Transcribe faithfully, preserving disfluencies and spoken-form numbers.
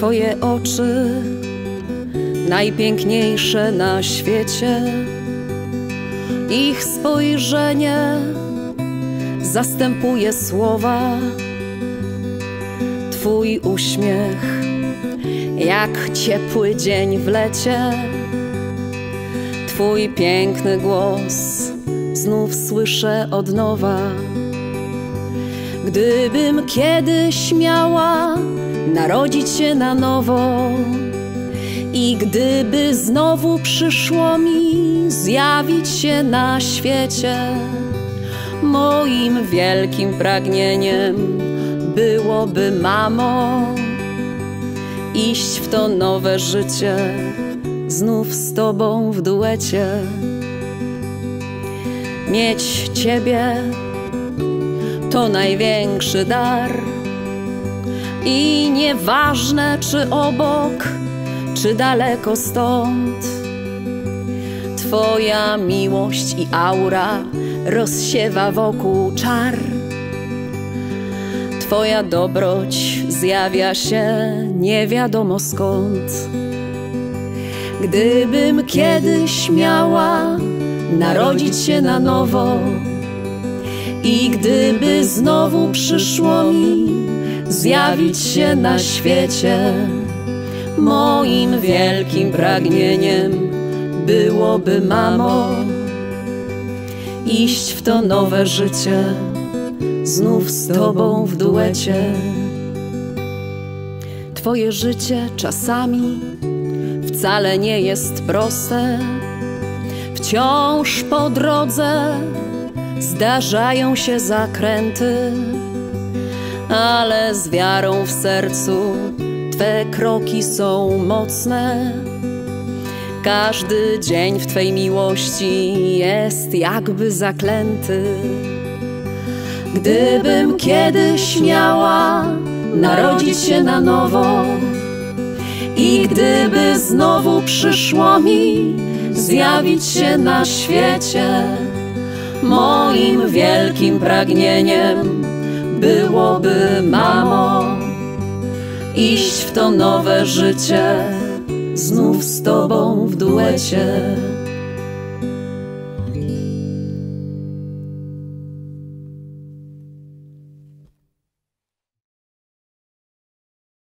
Twoje oczy, najpiękniejsze na świecie. Ich spojrzenie zastępuje słowa. Twój uśmiech jak ciepły dzień w lecie. Twój piękny głos znów słyszę od nowa. Gdybym kiedyś miała narodzić się na nowo i gdyby znowu przyszło mi zjawić się na świecie, moim wielkim pragnieniem byłoby, mamo, iść w to nowe życie znów z Tobą w duecie. Mieć Ciebie to największy dar i nieważne, czy obok, czy daleko stąd. Twoja miłość i aura rozsiewa wokół czar. Twoja dobroć zjawia się nie wiadomo skąd. Gdybym kiedyś miała narodzić się na nowo i gdyby znowu przyszło mi zjawić się na świecie, moim wielkim pragnieniem byłoby, mamo, iść w to nowe życie znów z Tobą w duecie. Twoje życie czasami wcale nie jest proste. Wciąż po drodze zdarzają się zakręty, ale z wiarą w sercu Twe kroki są mocne. Każdy dzień w Twej miłości jest jakby zaklęty. Gdybym kiedyś miała narodzić się na nowo i gdyby znowu przyszło mi zjawić się na świecie, moim wielkim pragnieniem byłoby, mamo, iść w to nowe życie znów z Tobą w duecie.